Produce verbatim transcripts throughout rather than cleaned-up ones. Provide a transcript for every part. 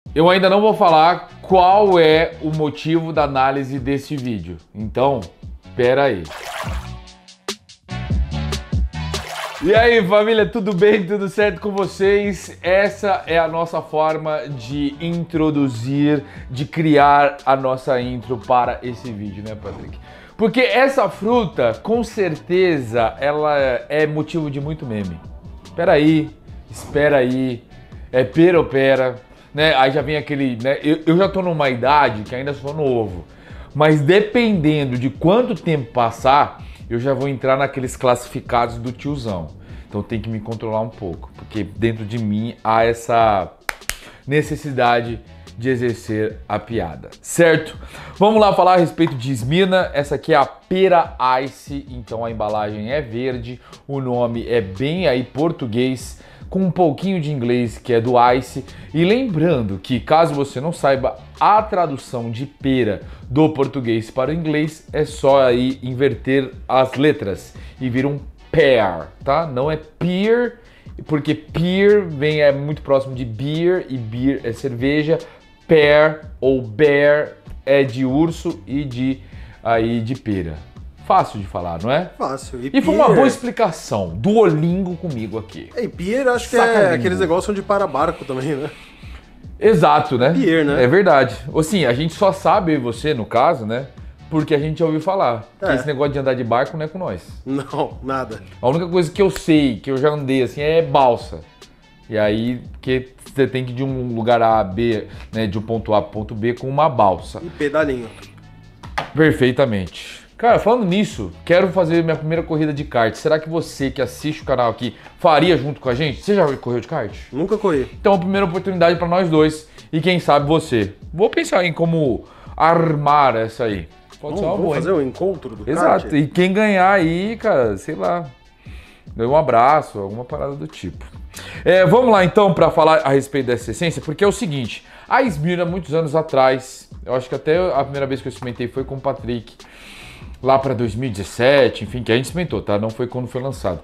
Eu ainda não vou falar qual é o motivo da análise desse vídeo, então, espera aí. E aí, família, tudo bem? Tudo certo com vocês? Essa é a nossa forma de introduzir, de criar a nossa intro para esse vídeo, né, Patrick? Porque essa fruta, com certeza, ela é motivo de muito meme. Espera aí, espera aí, é pera ou pera, né? Aí já vem aquele, né? Eu, eu já tô numa idade que ainda sou novo, mas dependendo de quanto tempo passar, eu já vou entrar naqueles classificados do tiozão. Então tem que me controlar um pouco, porque dentro de mim há essa necessidade de exercer a piada, certo? Vamos lá falar a respeito de Smirna. Essa aqui é a Pera Ice, então a embalagem é verde, o nome é bem aí português, com um pouquinho de inglês, que é do Ice. E lembrando que, caso você não saiba, a tradução de pera do português para o inglês é só aí inverter as letras e vira um pear, tá? Não é peer, porque peer vem, é muito próximo de beer, e beer é cerveja. Pear ou bear é de urso e de, aí, de pera. Fácil de falar, não é? Fácil. E, e foi uma boa explicação. Duolingo comigo aqui. E pier acho que é aqueles negócios de para barco também, né? Exato, né? Pier, né? É verdade. Assim, a gente só sabe, você no caso, né? Porque a gente já ouviu falar. É. Que esse negócio de andar de barco não é com nós. Não, nada. A única coisa que eu sei, que eu já andei assim, é balsa. E aí, que você tem que ir de um lugar A a B, né? De um ponto A para ponto B com uma balsa. E pedalinho. Perfeitamente. Cara, falando nisso, quero fazer minha primeira corrida de kart. Será que você que assiste o canal aqui faria junto com a gente? Você já correu de kart? Nunca corri. Então, a primeira oportunidade para nós dois e quem sabe você. Vou pensar em como armar essa aí. Pode ser uma boa, fazer o encontro do Exato. kart? E quem ganhar aí, cara, sei lá, dê um abraço, alguma parada do tipo. É, vamos lá então para falar a respeito dessa essência, porque é o seguinte, a Smirna, muitos anos atrás, eu acho que até a primeira vez que eu experimentei foi com o Patrick, lá para dois mil e dezessete, enfim, que a gente experimentou, tá? Não foi quando foi lançado.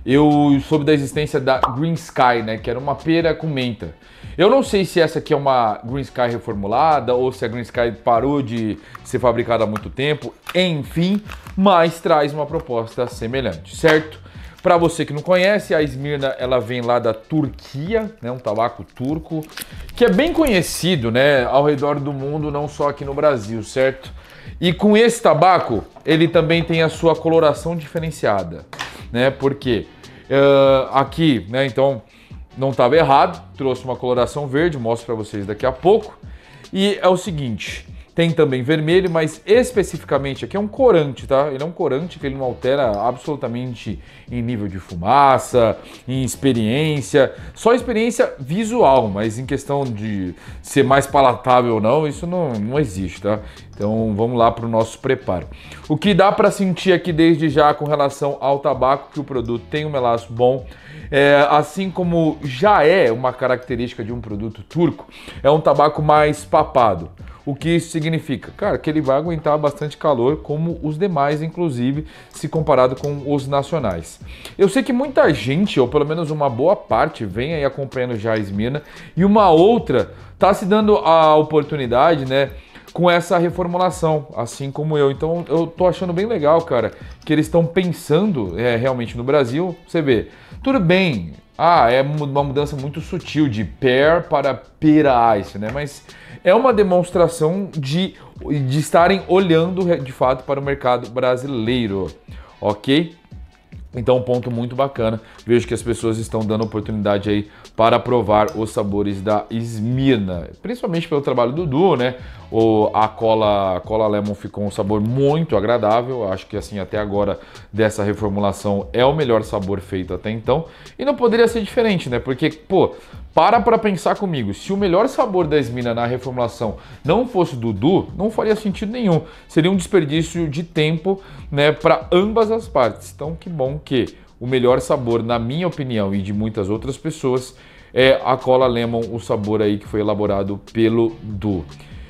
Eu soube da existência da Green Sky, né? Que era uma pera com menta. Eu não sei se essa aqui é uma Green Sky reformulada ou se a Green Sky parou de ser fabricada há muito tempo. Enfim, mas traz uma proposta semelhante, certo? Para você que não conhece, a Smirna, ela vem lá da Turquia, né? Um tabaco turco, que é bem conhecido, né? Ao redor do mundo, não só aqui no Brasil, certo? E com esse tabaco, ele também tem a sua coloração diferenciada, né? Porque uh, aqui, né? Então, não estava errado, trouxe uma coloração verde, mostro para vocês daqui a pouco. E é o seguinte, tem também vermelho, mas especificamente aqui é um corante, tá? Ele é um corante que ele não altera absolutamente em nível de fumaça, em experiência, só experiência visual, mas em questão de ser mais palatável ou não, isso não, não existe, tá? Então vamos lá para o nosso preparo. O que dá para sentir aqui desde já com relação ao tabaco, que o produto tem um melaço bom, é, assim como já é uma característica de um produto turco, é um tabaco mais papado. O que isso significa? Cara, que ele vai aguentar bastante calor, como os demais, inclusive, se comparado com os nacionais. Eu sei que muita gente, ou pelo menos uma boa parte, vem aí acompanhando já a Smirna, e uma outra tá se dando a oportunidade, né, com essa reformulação, assim como eu. Então eu tô achando bem legal, cara, que eles estão pensando é, realmente no Brasil. Você vê, tudo bem, ah, é uma mudança muito sutil de pear para pera ice, né? Mas é uma demonstração de, de estarem olhando de fato para o mercado brasileiro, ok? Então, um ponto muito bacana. Vejo que as pessoas estão dando oportunidade aí para provar os sabores da Smirna, principalmente pelo trabalho do Duo, né? O, a cola, a cola lemon ficou um sabor muito agradável. Acho que assim, até agora dessa reformulação é o melhor sabor feito até então. E não poderia ser diferente, né? Porque, pô, para para pensar comigo, se o melhor sabor da Smirna na reformulação não fosse do Duo, não faria sentido nenhum. Seria um desperdício de tempo, né, para ambas as partes. Então, que bom que o melhor sabor, na minha opinião e de muitas outras pessoas, é a cola lemon, o sabor aí que foi elaborado pelo Duo.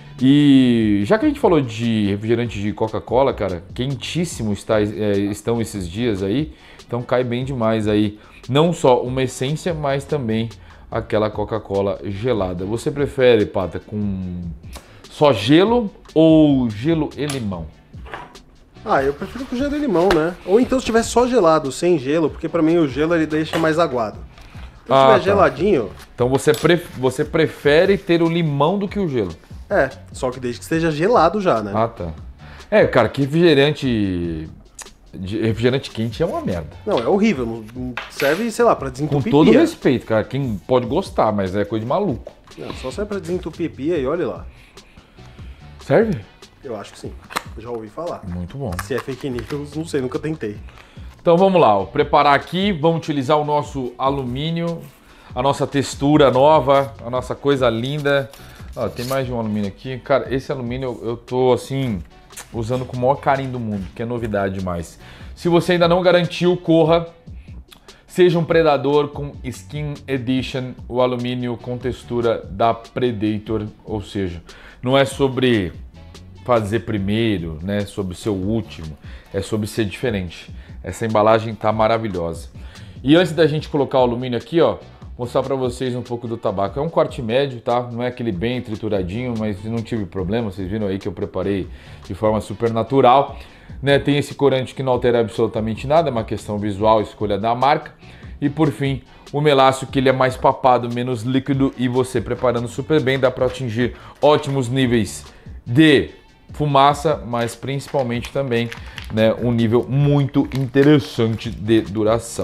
E já que a gente falou de refrigerante de Coca-Cola, cara, quentíssimo está, é, estão esses dias aí, então cai bem demais aí, não só uma essência, mas também aquela Coca-Cola gelada. Você prefere, Pata, com só gelo ou gelo e limão? Ah, eu prefiro com gelo e limão, né? Ou então se tiver só gelado, sem gelo, porque pra mim o gelo ele deixa mais aguado. Então se Ah, tiver tá. geladinho... Então você, pref... você prefere ter o limão do que o gelo? É, só que desde que esteja gelado já, né? Ah, tá. É, cara, que refrigerante... de- refrigerante quente é uma merda. Não, é horrível. Não não serve, sei lá, pra Com desentupir todo pia. respeito, cara. Quem pode gostar, mas é coisa de maluco. Não, só serve pra desentupir pia e olha lá. Serve? Eu acho que sim. Eu já ouvi falar. Muito bom. Se é fake news, não sei, nunca tentei. Então vamos lá, ó. Preparar aqui, vamos utilizar o nosso alumínio, a nossa textura nova, a nossa coisa linda. Ó, tem mais de um alumínio aqui. Cara, esse alumínio eu, eu tô assim, usando com o maior carinho do mundo, que é novidade demais. Se você ainda não garantiu, corra. Seja um Predador com Skin Edition, o alumínio com textura da Predator, ou seja, não é sobre fazer primeiro, né, sobre ser o último, é sobre ser diferente. Essa embalagem tá maravilhosa. E antes da gente colocar o alumínio aqui, ó, mostrar para vocês um pouco do tabaco. É um corte médio, tá? Não é aquele bem trituradinho, mas não tive problema. Vocês viram aí que eu preparei de forma super natural, né? Tem esse corante que não altera absolutamente nada, é uma questão visual, escolha da marca. E por fim, o melácio, que ele é mais papado, menos líquido, e você preparando super bem dá para atingir ótimos níveis de fumaça, mas principalmente também, né, um nível muito interessante de duração.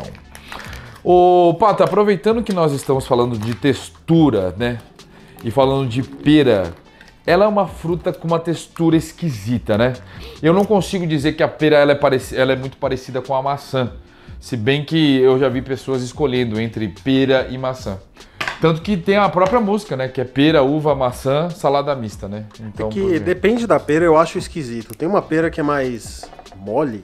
Ô, Pata, aproveitando que nós estamos falando de textura, né, e falando de pera, ela é uma fruta com uma textura esquisita, né? Eu não consigo dizer que a pera ela é, parec... ela é muito parecida com a maçã, se bem que eu já vi pessoas escolhendo entre pera e maçã. Tanto que tem a própria música, né? Que é pera, uva, maçã, salada mista, né? Então, É que depende da pera, eu acho esquisito. Tem uma pera que é mais mole.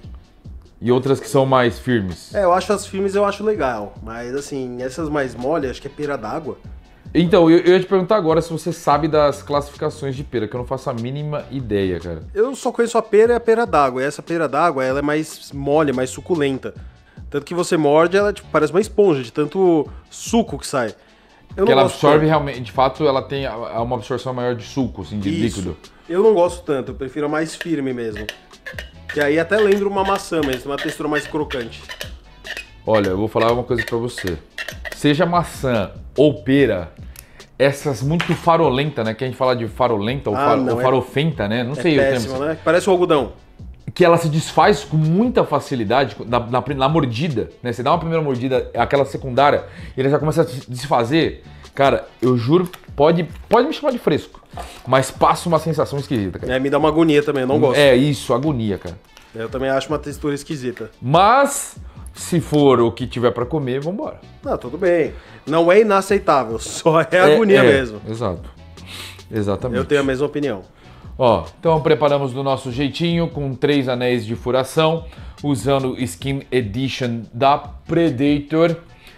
E outras que são mais firmes. É, eu acho as firmes, eu acho legal. Mas assim, essas mais mole, acho que é pera d'água. Então, eu, eu ia te perguntar agora se você sabe das classificações de pera, que eu não faço a mínima ideia, cara. Eu só conheço a pera e a pera d'água. E essa pera d'água, ela é mais mole, mais suculenta. Tanto que você morde, ela tipo, parece uma esponja, de tanto suco que sai. Eu que não ela gosto absorve tanto. realmente, de fato, ela tem a- uma absorção maior de suco, assim, de Isso. líquido. Eu não gosto tanto, eu prefiro a mais firme mesmo. Que aí até lembra uma maçã mesmo, uma textura mais crocante. Olha, eu vou falar uma coisa pra você. Seja maçã ou pera, essas muito farolenta, né? Que a gente fala de farolenta ou, Ah, far, não, ou é- farofenta, né? Não É sei o péssimo, termo. né? Parece o algodão. Que ela se desfaz com muita facilidade na, na, na mordida, né? Você dá uma primeira mordida, aquela secundária, e ela já começa a se desfazer. Cara, eu juro, pode, pode me chamar de fresco, mas passa uma sensação esquisita, cara. É, me dá uma agonia também, eu não gosto. É isso, agonia, cara. Eu também acho uma textura esquisita. Mas, se for o que tiver pra comer, vambora. Não, tudo bem. Não é inaceitável, só é agonia é, mesmo. Exato. Exatamente. Eu tenho a mesma opinião. Ó, então preparamos do nosso jeitinho, com três anéis de furação, usando o Skin Edition da Predator.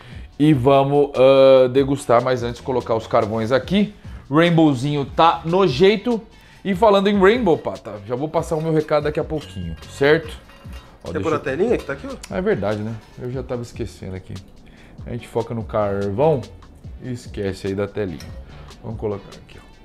E vamos uh, degustar, mas antes colocar os carvões aqui. Rainbowzinho tá no jeito. E falando em Rainbow, Pata, já vou passar o meu recado daqui a pouquinho, certo? Ó, Quer deixa pôr a eu- telinha que tá aqui, ó? É verdade, né? Eu já tava esquecendo aqui. A gente foca no carvão e esquece aí da telinha. Vamos colocar aqui, ó.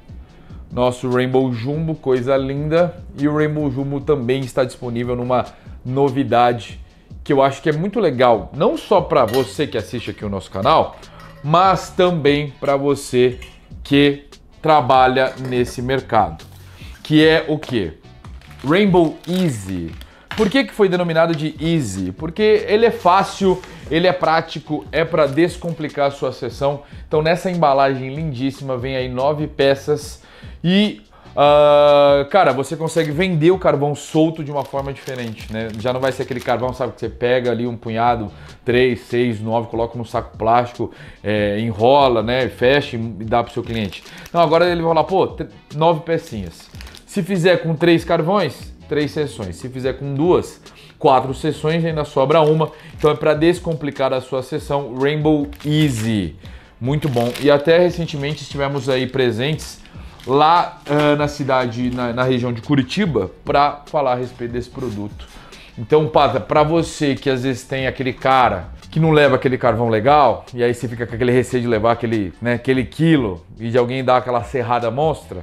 Nosso Rainbow Jumbo, coisa linda. E o Rainbow Jumbo também está disponível numa novidade que eu acho que é muito legal, não só para você que assiste aqui o nosso canal, mas também para você que trabalha nesse mercado. Que é o quê? Rainbow Easy. Por que que foi denominado de Easy? Porque ele é fácil, ele é prático, é para descomplicar a sua sessão. Então nessa embalagem lindíssima vem aí nove peças e, uh, cara, você consegue vender o carvão solto de uma forma diferente, né? Já não vai ser aquele carvão, sabe, que você pega ali um punhado, três, seis, nove, coloca num saco plástico, é, enrola, né, fecha e dá pro seu cliente. Não, agora ele vai falar, pô, nove pecinhas. Se fizer com três carvões, três sessões. Se fizer com duas, quatro sessões, ainda sobra uma. Então é para descomplicar a sua sessão, Rainbow Easy. Muito bom. E até recentemente estivemos aí presentes lá uh, na cidade, na, na região de Curitiba, para falar a respeito desse produto. Então, Pata, para você que às vezes tem aquele cara que não leva aquele carvão legal, e aí você fica com aquele receio de levar aquele, né, aquele quilo e de alguém dar aquela serrada monstra,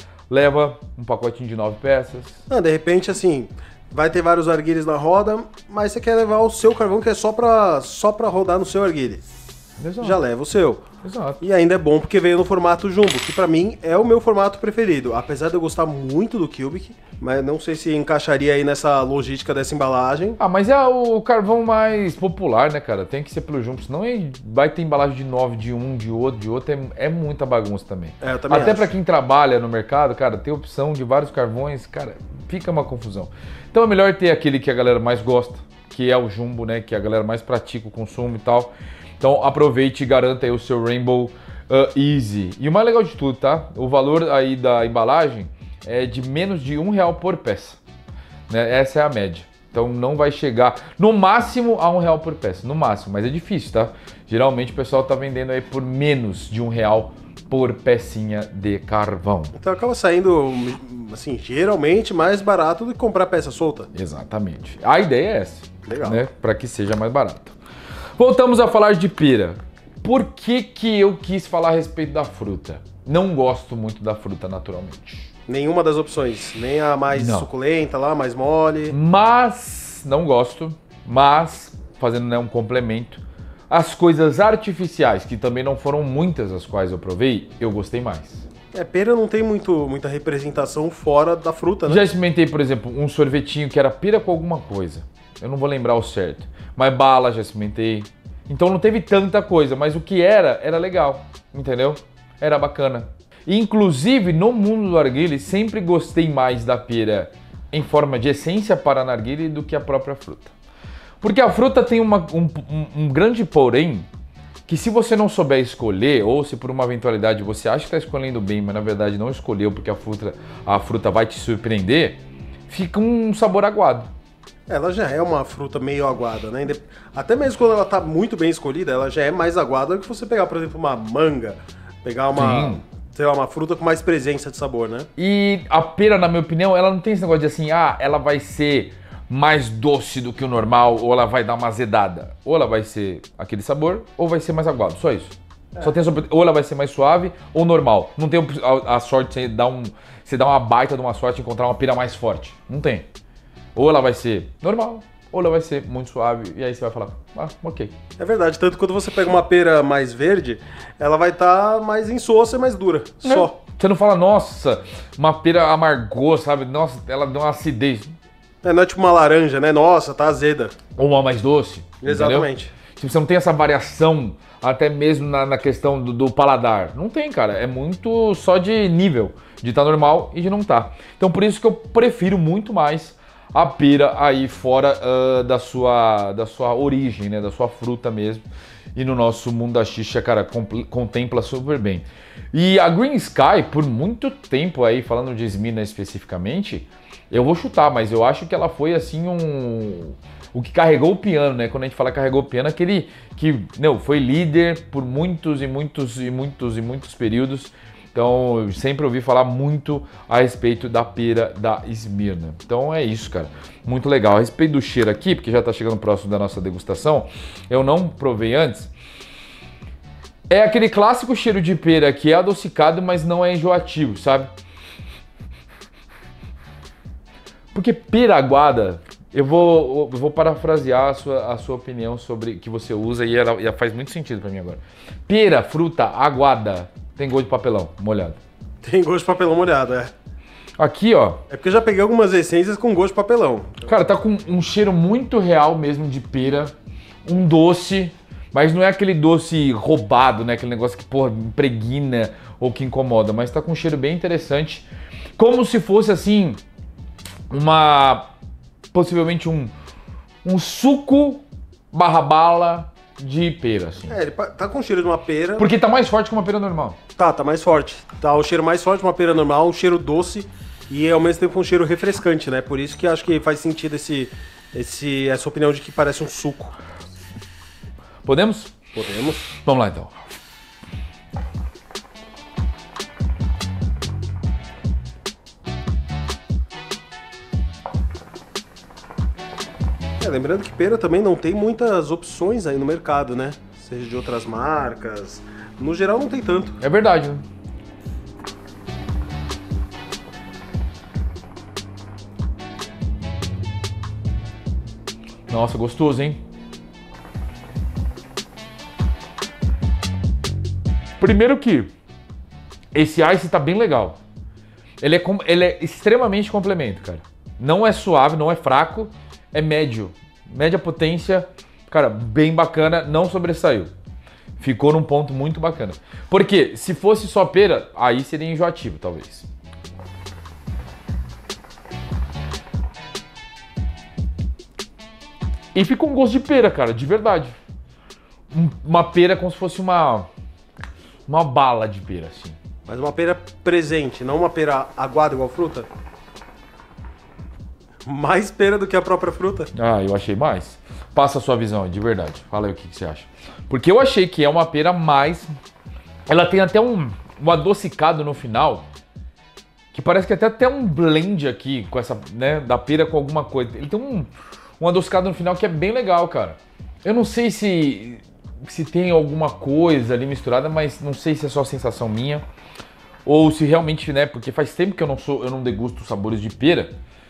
leva um pacotinho de nove peças. Não, de repente, assim, vai ter vários arguilhos na roda, mas você quer levar o seu carvão que é só pra, só pra rodar no seu arguilho. Exato. Já leva o seu. Exato. E ainda é bom porque veio no formato jumbo, que pra mim é o meu formato preferido. Apesar de eu gostar muito do Cubic, mas não sei se encaixaria aí nessa logística dessa embalagem. Ah, mas é o carvão mais popular, né, cara? Tem que ser pelo jumbo, senão vai ter embalagem de nove, de um, de outro, de outro. É, é muita bagunça também. É, eu também Até acho. pra quem trabalha no mercado, cara, ter opção de vários carvões, cara, fica uma confusão. Então é melhor ter aquele que a galera mais gosta, que é o jumbo, né? Que a galera mais pratica o consumo e tal. Então aproveite e garanta aí o seu Rainbow uh, Easy. E o mais legal de tudo, tá? O valor aí da embalagem é de menos de um real por peça. Né? Essa é a média. Então não vai chegar no máximo a um real por peça. No máximo, mas é difícil, tá? Geralmente o pessoal tá vendendo aí por menos de um real por pecinha de carvão. Então acaba saindo, assim, geralmente mais barato do que comprar peça solta. Exatamente. A ideia é essa. Legal. Né? Para que seja mais barato. Voltamos a falar de pera. Por que que eu quis falar a respeito da fruta? Não gosto muito da fruta naturalmente. Nenhuma das opções, nem a mais Não. suculenta lá, mais mole. Mas, não gosto, mas, fazendo, né, um complemento, as coisas artificiais, que também não foram muitas as quais eu provei, eu gostei mais. É, pera não tem muito, muita representação fora da fruta, né? Já experimentei, por exemplo, um sorvetinho que era pera com alguma coisa. Eu não vou lembrar o certo. Mas bala já experimentei. Então não teve tanta coisa, mas o que era, era legal, entendeu? Era bacana. Inclusive, no mundo do narguilé, sempre gostei mais da pera em forma de essência para narguilé do que a própria fruta. Porque a fruta tem uma, um, um, um grande porém, que se você não souber escolher, ou se por uma eventualidade você acha que está escolhendo bem, mas na verdade não escolheu porque a fruta, a fruta vai te surpreender, fica um sabor aguado. Ela já é uma fruta meio aguada, né? Até mesmo quando ela tá muito bem escolhida, ela já é mais aguada do que você pegar, por exemplo, uma manga, pegar uma, Sim. sei lá, uma fruta com mais presença de sabor, né? E a pera, na minha opinião, ela não tem esse negócio de assim, ah, ela vai ser mais doce do que o normal, ou ela vai dar uma azedada. Ou ela vai ser aquele sabor, ou vai ser mais aguado, só isso. É. Só tem essa, ou ela vai ser mais suave, ou normal. Não tem a, a sorte de você dar, um, você dar uma baita de uma sorte de encontrar uma pera mais forte. Não tem. Ou ela vai ser normal, ou ela vai ser muito suave, e aí você vai falar, ah, ok. É verdade, tanto que quando você pega uma pera mais verde, ela vai estar tá mais insossa e mais dura, é. só. Você não fala, nossa, uma pera amargou, sabe? Nossa, ela deu uma acidez. É, não é tipo uma laranja, né? Nossa, tá azeda. Ou uma mais doce. Exatamente. Tipo, você não tem essa variação até mesmo na, na questão do, do paladar. Não tem, cara. É muito só de nível, de estar tá normal e de não estar. Tá. Então por isso que eu prefiro muito mais a pera aí fora uh, da, sua, da sua origem, né? Da sua fruta mesmo. E no nosso mundo da xixa, cara, contempla super bem. E a Green Sky, por muito tempo aí, falando de Smyrna especificamente, eu vou chutar, mas eu acho que ela foi assim um... o que carregou o piano, né? Quando a gente fala carregou o piano, aquele que, não, foi líder por muitos e muitos e muitos e muitos períodos. Então, eu sempre ouvi falar muito a respeito da pera da Smyrna. Então é isso, cara. Muito legal. A respeito do cheiro aqui, porque já tá chegando próximo da nossa degustação, eu não provei antes. É aquele clássico cheiro de pera que é adocicado, mas não é enjoativo, sabe? Porque pera aguada, eu vou, eu vou parafrasear a sua, a sua opinião sobre que você usa e ela, ela faz muito sentido pra mim agora. Pera, fruta, aguada, tem gosto de papelão molhado. Tem gosto de papelão molhado, é. Aqui, ó. É porque eu já peguei algumas essências com gosto de papelão. Cara, tá com um cheiro muito real mesmo de pera, um doce, mas não é aquele doce roubado, né? Aquele negócio que, porra, impregna ou que incomoda, mas tá com um cheiro bem interessante. Como se fosse, assim, uma... possivelmente um, um suco barra bala de pera, assim. É, ele tá com o cheiro de uma pera. Porque tá mais forte que uma pera normal. Tá, tá mais forte. Tá o cheiro mais forte de uma pera normal, um cheiro doce e ao mesmo tempo um cheiro refrescante, né? Por isso que acho que faz sentido esse, esse, essa opinião de que parece um suco. Podemos? Podemos. Vamos lá, então. É, lembrando que pera também não tem muitas opções aí no mercado, né? Seja de outras marcas. No geral não tem tanto. É verdade, né? Nossa, gostoso, hein? Primeiro que esse ice tá bem legal. Ele é, com, ele é extremamente complemento, cara. Não é suave, não é fraco, é médio. Média potência, cara, bem bacana, não sobressaiu. Ficou num ponto muito bacana. Porque se fosse só pera, aí seria enjoativo, talvez. E fica um gosto de pera, cara, de verdade. Um, uma pera como se fosse uma... Uma bala de pera, assim. Mas uma pera presente, não uma pera aguada igual fruta? Mais pera do que a própria fruta? Ah, eu achei mais. Passa a sua visão, de verdade. Fala aí o que, que você acha. Porque eu achei que é uma pera mais... Ela tem até um, um adocicado no final, que parece que até até um blend aqui, com essa, né, da pera com alguma coisa. Ele tem um, um adocicado no final que é bem legal, cara. Eu não sei se... se tem alguma coisa ali misturada, mas não sei se é só sensação minha ou se realmente, né, porque faz tempo que eu não sou, eu não degusto sabores de pera.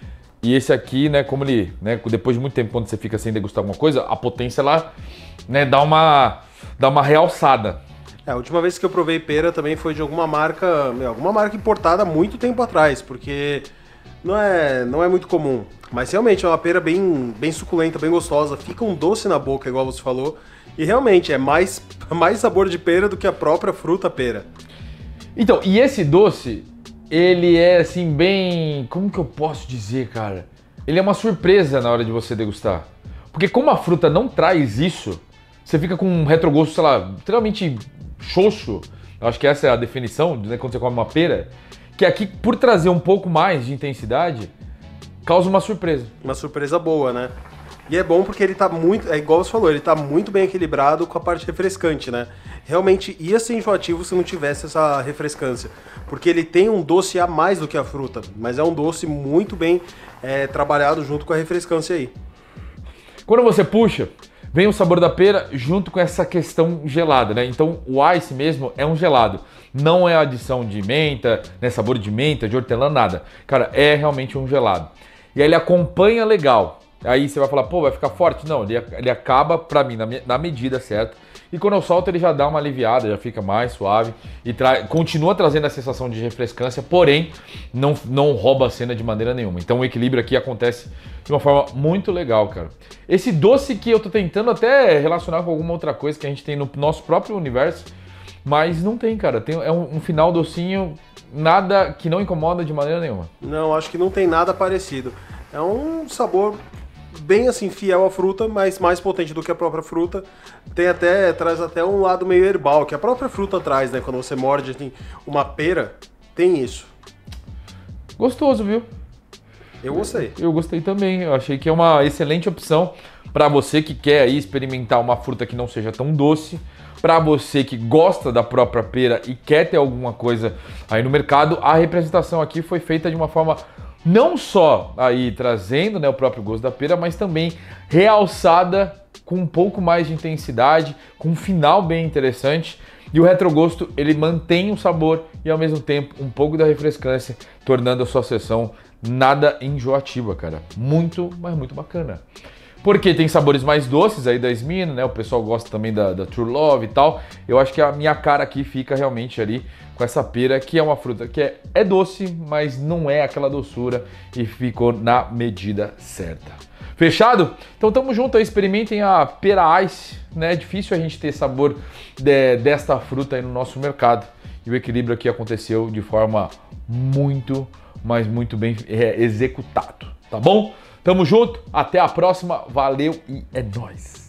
E esse aqui, né, como ele, né, depois de muito tempo quando você fica sem degustar alguma coisa, a potência ela, né, dá uma dá uma realçada. É, a última vez que eu provei pera também foi de alguma marca, meu, alguma marca importada há muito tempo atrás, porque não é, não é muito comum. Mas realmente é uma pera bem, bem suculenta, bem gostosa, fica um doce na boca, igual você falou. E realmente é mais, mais sabor de pera do que a própria fruta pera. Então, e esse doce, ele é assim bem... Como que eu posso dizer, cara? Ele é uma surpresa na hora de você degustar. Porque como a fruta não traz isso, você fica com um retrogosto, sei lá, extremamente xoxo. Eu acho que essa é a definição, né, quando você come uma pera. Que aqui, por trazer um pouco mais de intensidade, causa uma surpresa. Uma surpresa boa, né? E é bom porque ele tá muito, é igual você falou, ele tá muito bem equilibrado com a parte refrescante, né? Realmente ia ser enjoativo se não tivesse essa refrescância. Porque ele tem um doce a mais do que a fruta, mas é um doce muito bem é, trabalhado junto com a refrescância aí. Quando você puxa, vem o sabor da pera junto com essa questão gelada, né? Então o ice mesmo é um gelado. Não é adição de menta, né? Sabor de menta, de hortelã, nada. Cara, é realmente um gelado. E aí ele acompanha legal. Aí você vai falar, pô, vai ficar forte? Não, ele, ele acaba, pra mim, na, na medida certa. E quando eu solto, ele já dá uma aliviada, já fica mais suave. E tra continua trazendo a sensação de refrescância, porém, não, não rouba a cena de maneira nenhuma. Então o equilíbrio aqui acontece de uma forma muito legal, cara. Esse doce que eu tô tentando até relacionar com alguma outra coisa que a gente tem no nosso próprio universo, mas não tem, cara. Tem, é um, um final docinho, nada que não incomoda de maneira nenhuma. Não, acho que não tem nada parecido. É um sabor... bem assim, fiel à fruta, mas mais potente do que a própria fruta. Tem até, traz até um lado meio herbal, que a própria fruta traz, né? Quando você morde tem uma pera, tem isso. Gostoso, viu? Eu gostei. Eu gostei também. Eu achei que é uma excelente opção para você que quer aí experimentar uma fruta que não seja tão doce, para você que gosta da própria pera e quer ter alguma coisa aí no mercado. A representação aqui foi feita de uma forma não só aí trazendo, né, o próprio gosto da pera, mas também realçada com um pouco mais de intensidade, com um final bem interessante. E o retrogosto, ele mantém o sabor e ao mesmo tempo um pouco da refrescância, tornando a sua sessão nada enjoativa, cara. Muito, mas muito bacana. Porque tem sabores mais doces aí da Smina, né? O pessoal gosta também da, da True Love e tal. Eu acho que a minha cara aqui fica realmente ali com essa pera, que é uma fruta que é, é doce, mas não é aquela doçura e ficou na medida certa. Fechado? Então tamo junto aí, experimentem a pera ice, né? É difícil a gente ter sabor de, desta fruta aí no nosso mercado. E o equilíbrio aqui aconteceu de forma muito, mas muito bem é, executado, tá bom? Tamo junto, até a próxima, valeu e é nóis!